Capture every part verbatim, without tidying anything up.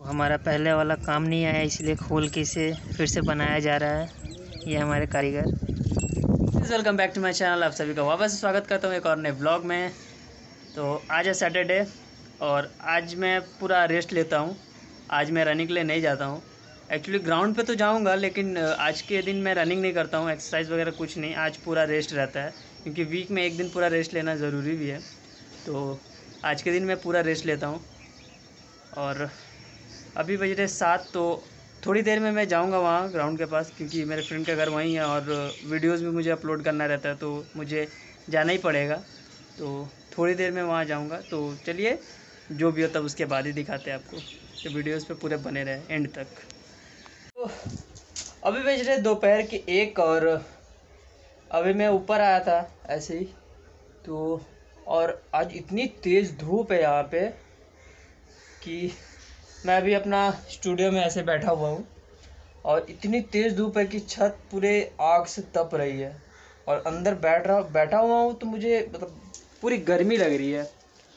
हमारा पहले वाला काम नहीं आया, इसलिए खोल के इसे फिर से बनाया जा रहा है। ये हमारे कारीगर। Welcome back to my channel, आप सभी का वापस स्वागत करता हूँ एक और नए ब्लॉग में। तो आज है सैटरडे और आज मैं पूरा रेस्ट लेता हूँ। आज मैं रनिंग के लिए नहीं जाता हूँ। एक्चुअली ग्राउंड पे तो जाऊँगा, लेकिन आज के दिन मैं रनिंग नहीं करता हूँ, एक्सरसाइज वगैरह कुछ नहीं। आज पूरा रेस्ट रहता है, क्योंकि वीक में एक दिन पूरा रेस्ट लेना ज़रूरी भी है। तो आज के दिन मैं पूरा रेस्ट लेता हूँ। और अभी बज रहे सात, तो थोड़ी देर में मैं जाऊंगा वहाँ ग्राउंड के पास, क्योंकि मेरे फ्रेंड का घर वहीं है और वीडियोस भी मुझे अपलोड करना रहता है, तो मुझे जाना ही पड़ेगा। तो थोड़ी देर में वहाँ जाऊंगा। तो चलिए, जो भी हो तब उसके बाद ही दिखाते हैं आपको, तो वीडियोस पे पूरे बने रहे एंड तक। तो अभी बज रहे दोपहर के एक, और अभी मैं ऊपर आया था ऐसे ही। तो और आज इतनी तेज़ धूप है यहाँ पे कि मैं अभी अपना स्टूडियो में ऐसे बैठा हुआ हूँ, और इतनी तेज़ धूप है कि छत पूरे आग से तप रही है, और अंदर बैठ रहा बैठा हुआ हूँ तो मुझे मतलब पूरी गर्मी लग रही है।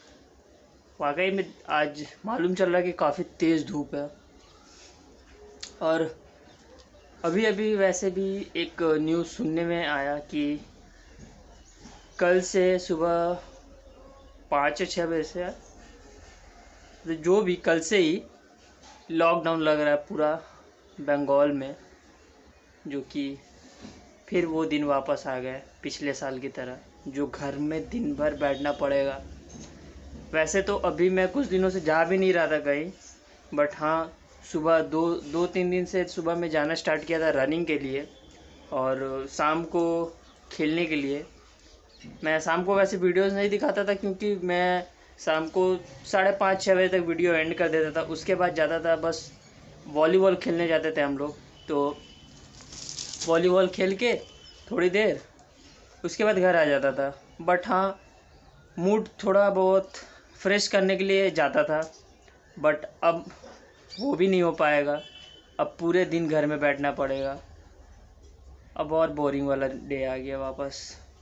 वाकई में आज मालूम चल रहा है कि काफ़ी तेज़ धूप है। और अभी अभी वैसे भी एक न्यूज़ सुनने में आया कि कल से सुबह पाँच या छः बजे से, तो जो भी कल से ही लॉकडाउन लग रहा है पूरा बंगाल में, जो कि फिर वो दिन वापस आ गए पिछले साल की तरह, जो घर में दिन भर बैठना पड़ेगा। वैसे तो अभी मैं कुछ दिनों से जा भी नहीं रहा था कहीं, बट हाँ, सुबह दो दो तीन दिन से सुबह में जाना स्टार्ट किया था रनिंग के लिए, और शाम को खेलने के लिए। मैं शाम को वैसे वीडियोस नहीं दिखाता था, क्योंकि मैं शाम को साढ़े पाँच छः बजे तक वीडियो एंड कर देता था। उसके बाद जाता था, बस वॉलीबॉल खेलने जाते थे हम लोग। तो वॉलीबॉल खेल के थोड़ी देर, उसके बाद घर आ जाता था। बट हाँ, मूड थोड़ा बहुत फ्रेश करने के लिए जाता था, बट अब वो भी नहीं हो पाएगा। अब पूरे दिन घर में बैठना पड़ेगा। अब और बोरिंग वाला डे आ गया वापस।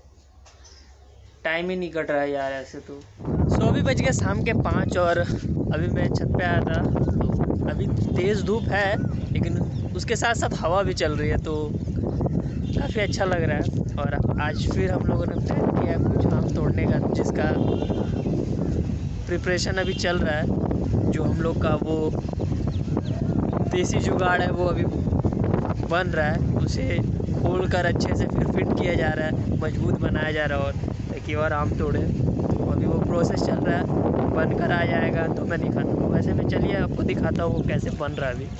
टाइम ही नहीं कट रहा है यार ऐसे तो। सो अभी बज गए शाम के पाँच, और अभी मैं छत पे आया था। तो अभी तेज़ धूप है, लेकिन उसके साथ साथ हवा भी चल रही है, तो काफ़ी अच्छा लग रहा है। और आज फिर हम लोगों ने प्लान किया कुछ आम तोड़ने का, जिसका प्रिपरेशन अभी चल रहा है। जो हम लोग का वो देसी जुगाड़ है वो अभी बन रहा है, उसे खोल कर अच्छे से फिर फिट किया जा रहा है, मजबूत बनाया जा रहा है, और ताकि और आम तोड़े। तो अभी वो प्रोसेस चल रहा है, बनकर आ जाएगा तो मैं दिखाता हूँ। वैसे मैं चलिए आपको दिखाता हूँ वो कैसे बन रहा है अभी।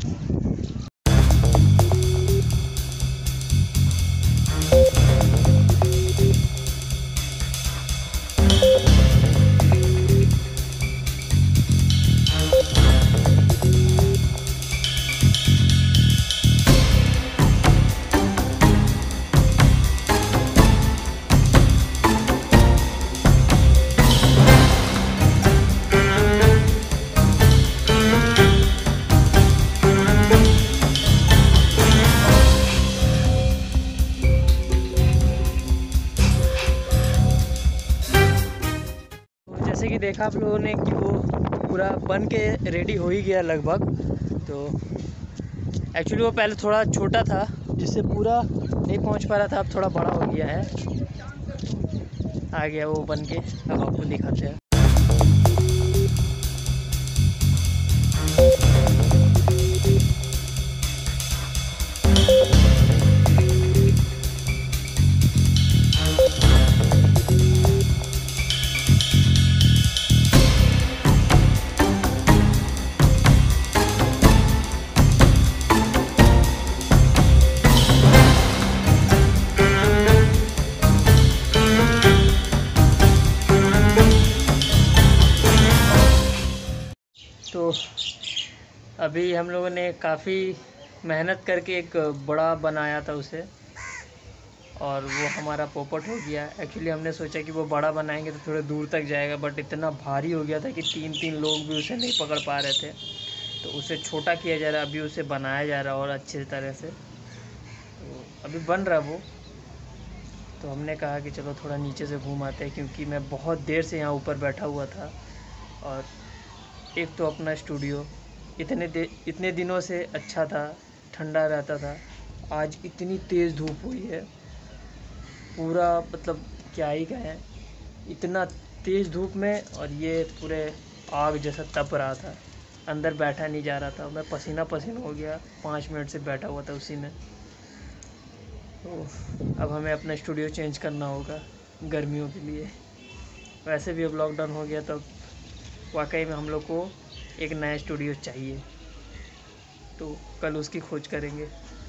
जैसे कि देखा आप लोगों ने कि वो पूरा बन के रेडी हो ही गया लगभग। तो एक्चुअली वो पहले थोड़ा छोटा था, जिससे पूरा नहीं पहुंच पा रहा था, अब थोड़ा बड़ा हो गया है, आ गया वो बन के। अब आपको दिखाते हैं। तो अभी हम लोगों ने काफ़ी मेहनत करके एक बड़ा बनाया था उसे, और वो हमारा पोपट हो गया। एक्चुअली हमने सोचा कि वो बड़ा बनाएंगे तो थोड़े दूर तक जाएगा, बट इतना भारी हो गया था कि तीन तीन लोग भी उसे नहीं पकड़ पा रहे थे। तो उसे छोटा किया जा रहा है, अभी उसे बनाया जा रहा है और अच्छे तरह से। तो अभी बन रहा है वो। तो हमने कहा कि चलो थोड़ा नीचे से घूम आते हैं, क्योंकि मैं बहुत देर से यहाँ ऊपर बैठा हुआ था। और एक तो अपना स्टूडियो, इतने दे इतने दिनों से अच्छा था, ठंडा रहता था। आज इतनी तेज़ धूप हुई है, पूरा मतलब क्या ही कहें, इतना तेज़ धूप में। और ये पूरे आग जैसा तप रहा था, अंदर बैठा नहीं जा रहा था। मैं पसीना पसीना हो गया, पाँच मिनट से बैठा हुआ था उसी में। तो अब हमें अपना स्टूडियो चेंज करना होगा गर्मियों के लिए। वैसे भी अब लॉकडाउन हो गया, तो वाकई में हम लोग को एक नया स्टूडियो चाहिए, तो कल उसकी खोज करेंगे।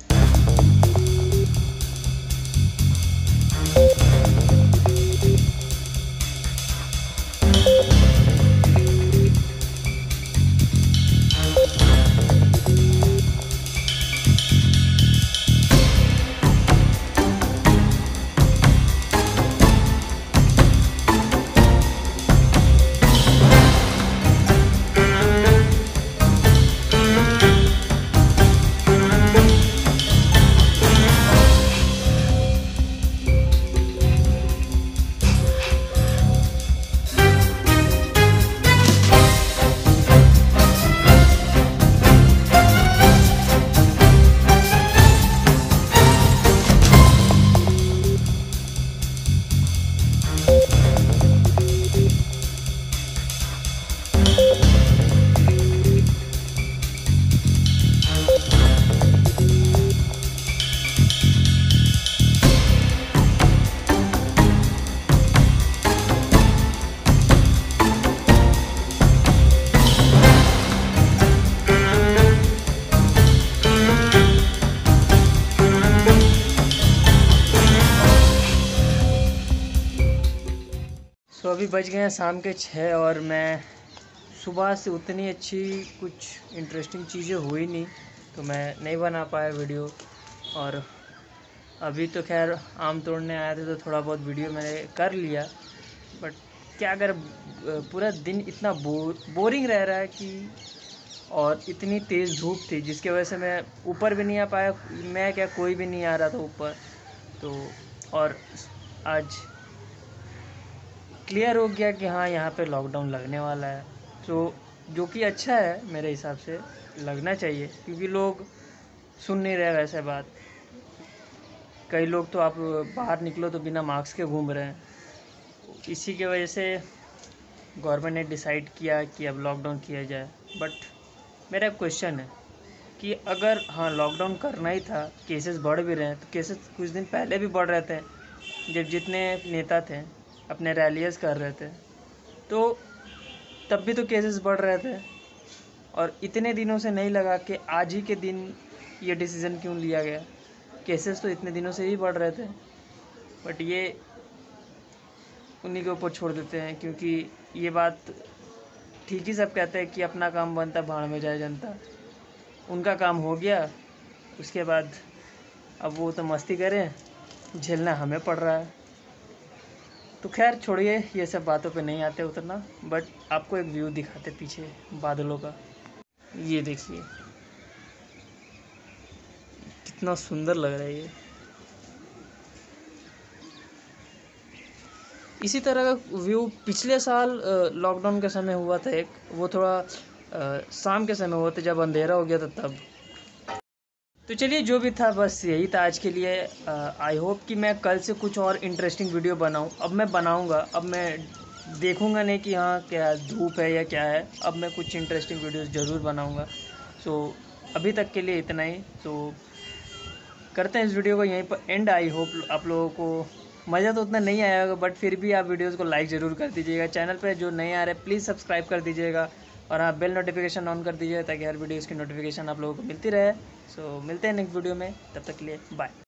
तो अभी बज गए हैं शाम के छः, और मैं सुबह से उतनी अच्छी कुछ इंटरेस्टिंग चीज़ें हुई नहीं, तो मैं नहीं बना पाया वीडियो। और अभी तो खैर आम तोड़ने आए थे, तो थोड़ा बहुत वीडियो मैंने कर लिया। बट क्या अगर पूरा दिन इतना बोर बोरिंग रह रहा है कि, और इतनी तेज़ धूप थी जिसकी वजह से मैं ऊपर भी नहीं आ पाया। मैं क्या, कोई भी नहीं आ रहा था ऊपर। तो और आज क्लियर हो गया कि हाँ, यहाँ पे लॉकडाउन लगने वाला है, तो जो कि अच्छा है मेरे हिसाब से, लगना चाहिए। क्योंकि लोग सुन नहीं रहे वैसे बात। कई लोग तो आप बाहर निकलो तो बिना मास्क के घूम रहे हैं। इसी की वजह से गवर्नमेंट ने डिसाइड किया कि अब लॉकडाउन किया जाए। बट मेरा एक क्वेश्चन है कि अगर हाँ लॉकडाउन करना ही था, केसेस बढ़ भी रहे हैं, तो केसेस कुछ दिन पहले भी बढ़ रहे थे, जब जितने नेता थे अपने रैलीज कर रहे थे, तो तब भी तो केसेस बढ़ रहे थे। और इतने दिनों से नहीं लगा कि आज ही के दिन ये डिसीज़न क्यों लिया गया। केसेस तो इतने दिनों से ही बढ़ रहे थे, बट ये उन्हीं के ऊपर छोड़ देते हैं। क्योंकि ये बात ठीक ही सब कहते हैं कि अपना काम बनता भाड़ में जाए जनता। उनका काम हो गया, उसके बाद अब वो तो मस्ती करें, झेलना हमें पड़ रहा है। तो खैर छोड़िए, ये सब बातों पे नहीं आते उतना। बट आपको एक व्यू दिखाते पीछे बादलों का, ये देखिए कितना सुंदर लग रहा है ये। इसी तरह का व्यू पिछले साल लॉकडाउन के समय हुआ था एक, वो थोड़ा आ, शाम के समय हुआ था, जब अंधेरा हो गया था तब। तो चलिए, जो भी था बस यही था आज के लिए। आई होप कि मैं कल से कुछ और इंटरेस्टिंग वीडियो बनाऊं। अब मैं बनाऊंगा, अब मैं देखूंगा नहीं कि हाँ क्या धूप है या क्या है। अब मैं कुछ इंटरेस्टिंग वीडियोस ज़रूर बनाऊंगा। सो अभी तक के लिए इतना ही। तो करते हैं इस वीडियो को यहीं पर एंड। आई होप आप लोगों को मज़ा तो उतना नहीं आया होगा, बट फिर भी आप वीडियोज़ को लाइक ज़रूर कर दीजिएगा। चैनल पर जो नए आ रहे हैं प्लीज़ सब्सक्राइब कर दीजिएगा, और हाँ बेल नोटिफिकेशन ऑन कर दीजिए ताकि हर वीडियोज़ की नोटिफिकेशन आप लोगों को मिलती रहे। सो मिलते हैं नेक्स्ट वीडियो में, तब तक के लिए बाय।